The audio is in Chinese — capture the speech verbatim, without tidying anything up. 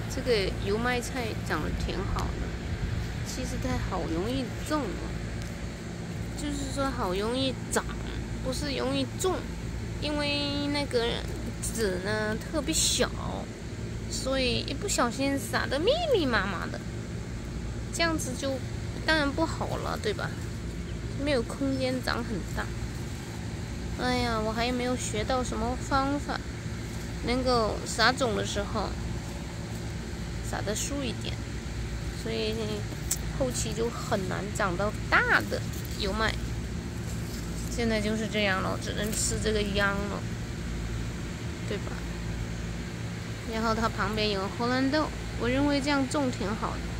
这个油麦菜长得挺好的，其实它好容易种哦，就是说好容易长，不是容易种，因为那个籽呢特别小，所以一不小心撒得密密麻麻的，这样子就当然不好了，对吧？没有空间长很大。哎呀，我还没有学到什么方法，能够撒种的时候撒得疏一点，所以后期就很难长到大的油麦。现在就是这样了，只能吃这个秧了，对吧？然后它旁边有荷兰豆，我认为这样种挺好的。